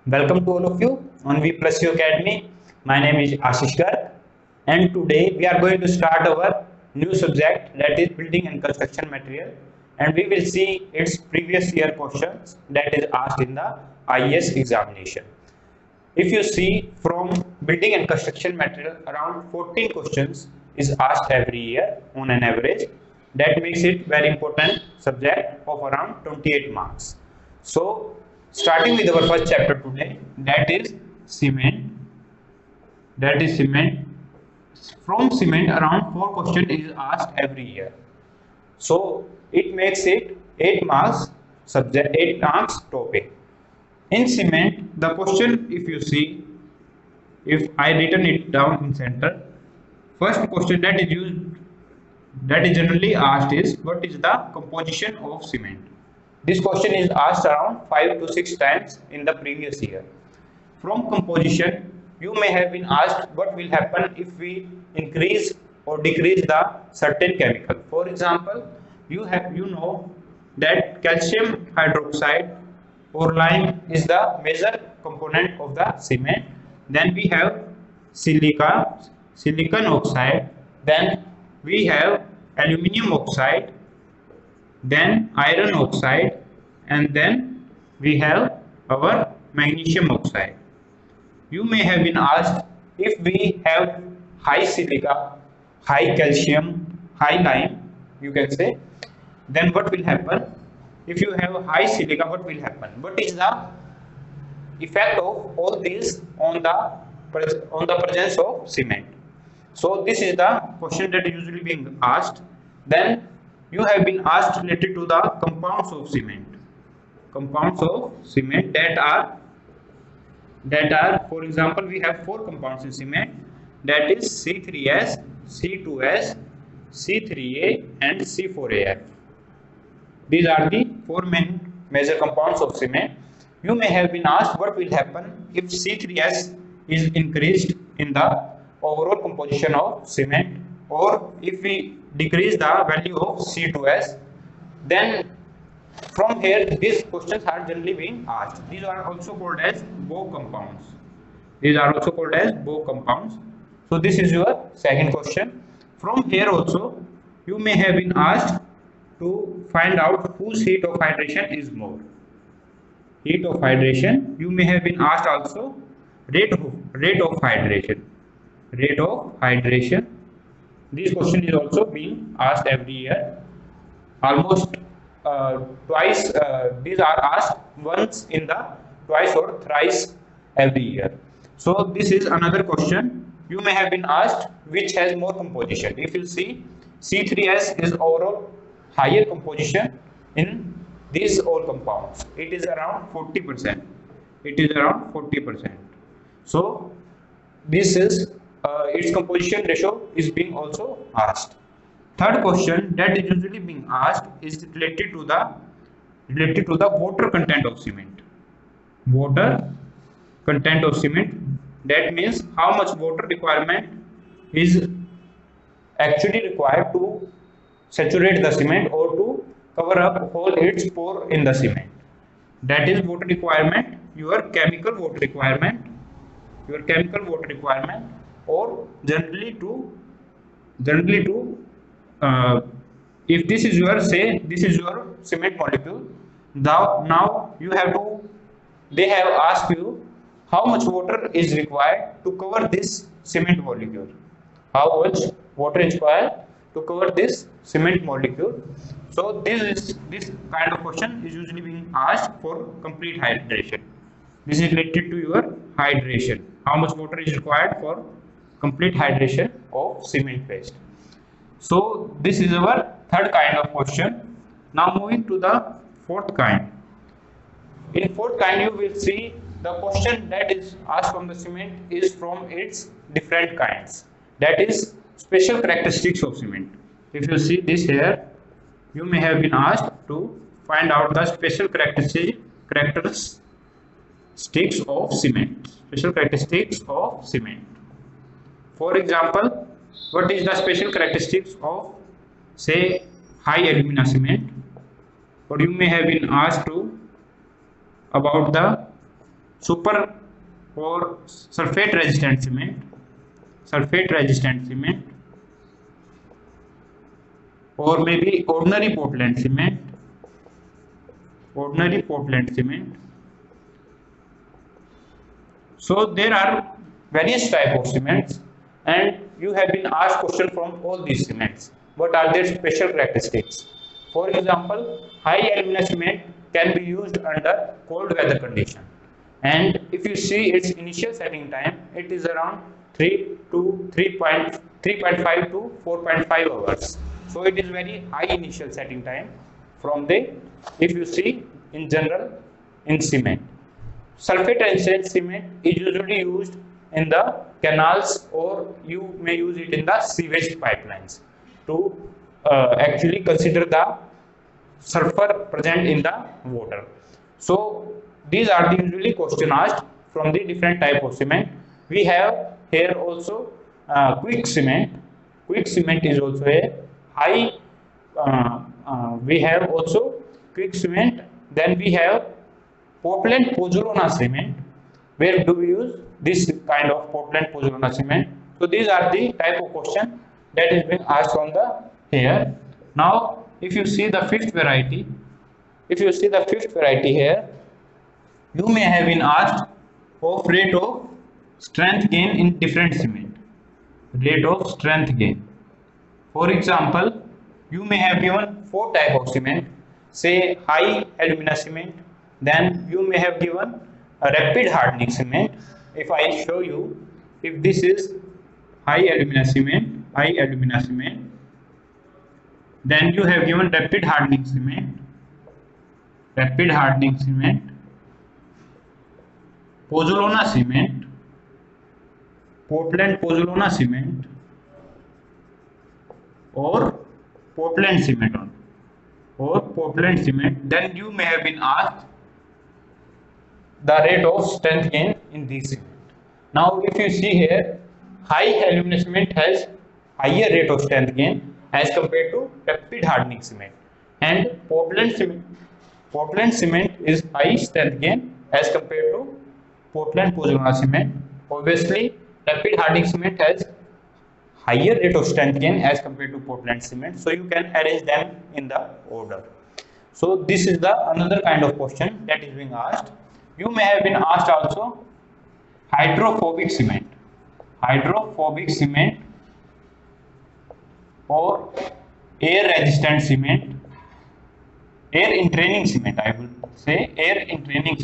Welcome to all of you on V Plus U Academy. My name is Ashish Garg, and today we are going to start our new subject, that is building and construction material, and we will see its previous year questions that is asked in the IAS examination. If you see, from building and construction material, around 14 questions is asked every year on an average. That makes it very important subject of around 28 marks. So starting with our first chapter today, that is cement. From cement, around 4 questions is asked every year. So it makes it 8 marks subject, 8 marks topic. In cement, the question, if you see, if I written it down in center, first question that is generally asked is, what is the composition of cement? This question is asked around 5 to 6 times in the previous year. From composition, you may have been asked what will happen if we increase or decrease the certain chemical. For example, you know that calcium hydroxide or lime is the major component of the cement. Then we have silicon oxide. Then we have aluminium oxide. Then iron oxide, and then we have our magnesium oxide. You may have been asked, if we have high silica, high calcium, high lime, you can say, then what will happen? If you have high silica, what will happen? What is the effect of all these on the presence of cement? So this is the question that is usually being asked. Then you have been asked related to the compounds of cement. Compounds of cement that are, for example, we have 4 compounds in cement, that is C3S, C2S, C3A and C4AF. These are the 4 main major compounds of cement. You may have been asked what will happen if C3S is increased in the overall composition of cement, or if we decrease the value of C2S. Then from here these questions are generally being asked. These are also called as Bow compounds. So this is your second question. From here also you may have been asked to find out whose heat of hydration is more. Heat of hydration. You may have been asked also rate of hydration. This question is also being asked every year. Almost twice. These are asked once in the twice or thrice every year. So this is another question. You may have been asked which has more composition. If you see, C3S is overall higher composition in these all compounds. It is around 40%. So this is its composition ratio is being also asked. Third question that is usually being asked is related to the water content of cement. That means how much water requirement is actually required to saturate the cement or to cover up all its pore in the cement. That is water requirement, your chemical water requirement, or generally to if this is your cement molecule. Now you have to, they have asked you how much water is required to cover this cement molecule. How much water is required to cover this cement molecule? So this kind of question is usually being asked for complete hydration. This is related to your hydration. How much water is required for complete hydration of cement paste? So this is our third kind of question. Now moving to the fourth kind. In fourth kind you will see the question that is asked from the cement is from its different kinds. That is special characteristics of cement. If you see this here, you may have been asked to find out the special characteristics of cement. For example, what is the special characteristics of, say, high alumina cement? Or you may have been asked to about the super or sulfate resistant cement, or maybe ordinary Portland cement, So there are various type of cements, and you have been asked question from all these cements. What are their special characteristics? For example, high alumina cement can be used under cold weather condition, and if you see its initial setting time, it is around 3.5 to 4.5 hours. So it is very high initial setting time from the, if you see in general in cement. Sulfate resistant cement is usually used in the canals, or you may use it in the sewage pipelines to actually consider the sulfur present in the water. So these are the usually question asked from the different type of cement. We have here also quick cement. Quick cement is also a high. We have also quick cement. Then we have Portland Pozzolana cement. Where do we use this kind of Portland Pozzolana cement? So these are the type of question that is being asked on the here. Now, if you see the fifth variety, here, you may have been asked of rate of strength gain in different cement. Rate of strength gain. For example, you may have given 4 type of cement, say high alumina cement. Then you may have given a rapid hardening cement. If I show you, if this is high alumina cement, then you have given rapid hardening cement, Pozzolana cement, Portland Pozzolana cement, or Portland cement, then you may have been asked the rate of strength gain in these cement. Now, if you see here, high alumina cement has higher rate of strength gain as compared to rapid hardening cement, and Portland cement is high strength gain as compared to Portland Pozzolana cement. Obviously, rapid hardening cement has higher rate of strength gain as compared to Portland cement, so you can arrange them in the order. So this is the another kind of question that is being asked. You may have been asked also hydrophobic cement, or air resistant cement, air entraining cement. I will say air entraining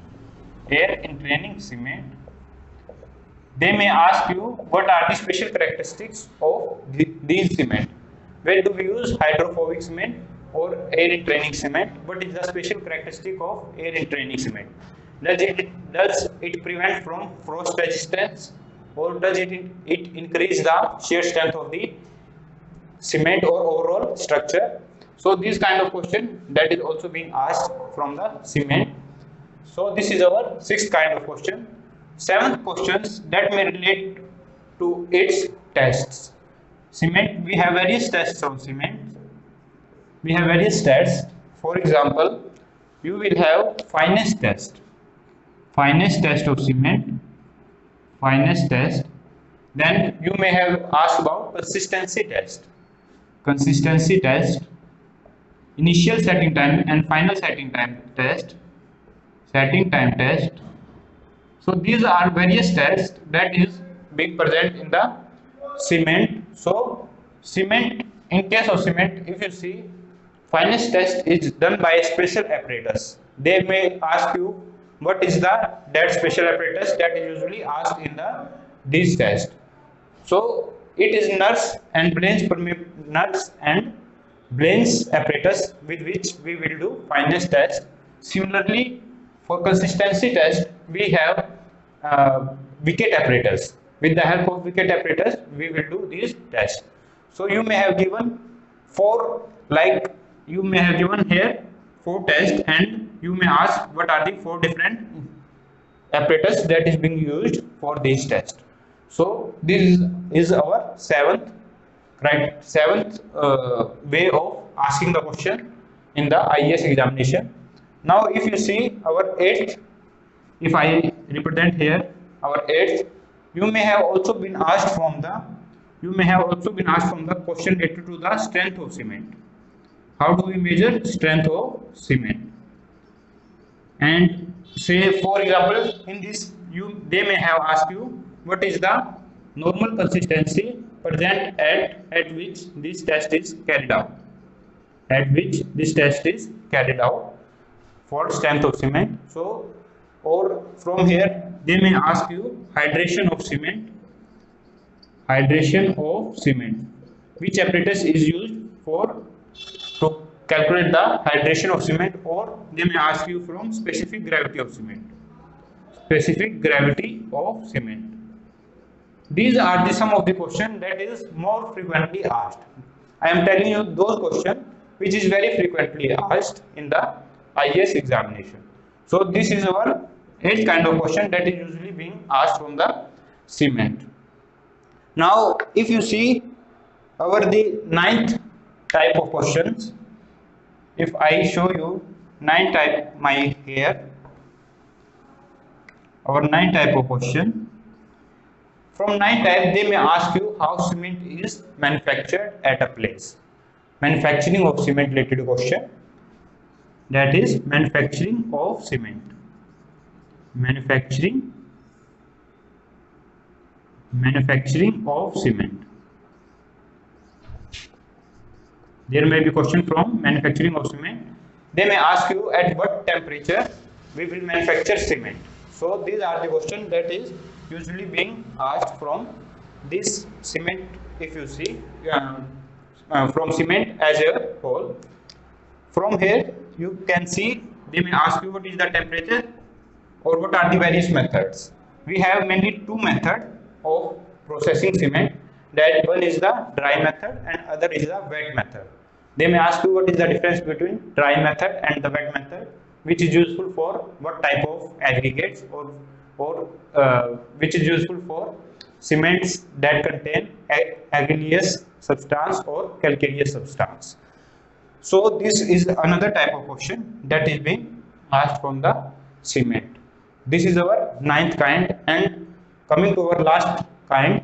cement. They may ask you what are the special characteristics of these cement. Where do we use hydrophobic cement or air entraining cement? What is the special characteristic of air entraining cement? Does it prevent from frost resistance, or does it increase the shear strength of the cement or overall structure? So this kind of question that is also being asked from the cement. So this is our 6th kind of question. 7th questions that may relate to its tests. Cement, we have various tests of cement. For example, you will have fineness test of cement, Then you may have asked about consistency test, initial setting time and final setting time test. So these are various tests that is being present in the cement. So cement, in case of cement, if you see, fineness test is done by a special apparatus. They may ask you what is that special apparatus that is usually asked in this test. So it is nuts and Blaine's apparatus with which we will do fineness test. Similarly, for consistency test, we have Vickett apparatus. With the help of Vickett apparatus, we will do this test. So you may have given 4 tests, and you may ask what are the 4 different apparatus that is being used for this test. So this is our 7th way of asking the question in the IAS examination. Now if you see our 8th if I represent here our eighth, you may have also been asked from the question related to the strength of cement. How do we measure strength of cement? And say, for example, in this they may have asked you what is the normal consistency present at which this test is carried out. At which this test is carried out for strength of cement. So, or from here they may ask you hydration of cement. Hydration of cement. Which apparatus is used for to calculate the hydration of cement, or they may ask you from specific gravity of cement. Specific gravity of cement. These are the some of the questions that is more frequently asked. I am telling you those questions which is very frequently asked in the IAS examination. So this is our 8th kind of question that is usually being asked from the cement. Now if you see the 9th type of questions, if I show you 9 type my here, our 9 type of question. From 9 type they may ask you how cement is manufactured at a place. Manufacturing of cement related question, that is manufacturing of cement. Manufacturing of cement. There may be question from manufacturing of cement. They may ask you at what temperature we will manufacture cement. So these are the questions that is usually being asked from this cement. If you see from cement as a whole, from here you can see they may ask you what is the temperature or what are the various methods. We have mainly 2 methods of processing cement. That one is the dry method and other is the wet method. They may ask you what is the difference between dry method and the wet method, which is useful for what type of aggregates, or which is useful for cements that contain areneous substance or calcareous substance. So this is another type of question that is being asked from the cement. This is our 9th kind, and coming to our last kind,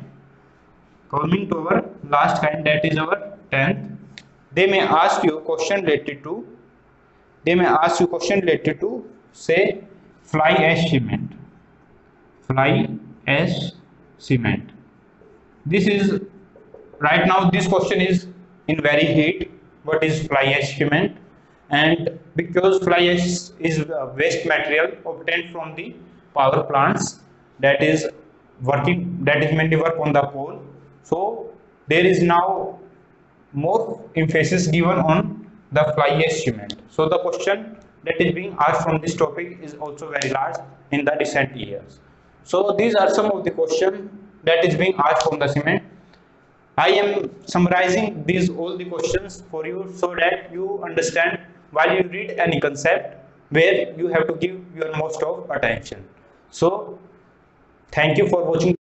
that is our 10th. They may ask you question related to say fly ash cement. Fly ash cement. This is right now this question is in very heat. What is fly ash cement? And because fly ash is waste material obtained from the power plants that is mainly work on the coal. So there is now more emphasis given on the fly ash cement. So the question that is being asked from this topic is also very large in the recent years. So these are some of the questions that is being asked from the cement. I am summarizing all the questions for you so that you understand while you read any concept where you have to give your most of attention. So thank you for watching.